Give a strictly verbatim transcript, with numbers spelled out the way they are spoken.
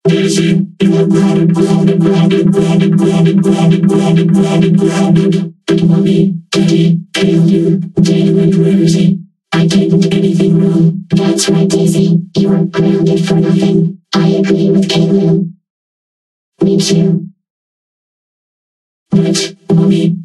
Daisy, you are grounded, grounded, grounded, grounded, grounded, grounded, grounded, grounded, grounded. Mommy, Daddy, failure, daily crazy. I didn't do anything wrong. That's right, Daisy. You are grounded for nothing. I agree with Caleb. Me too. But, Mommy,